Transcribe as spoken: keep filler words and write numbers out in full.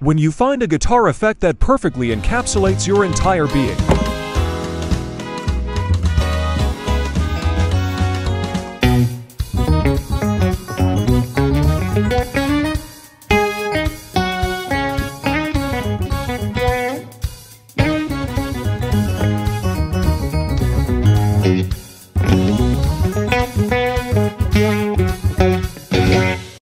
When you find a guitar effect that perfectly encapsulates your entire being.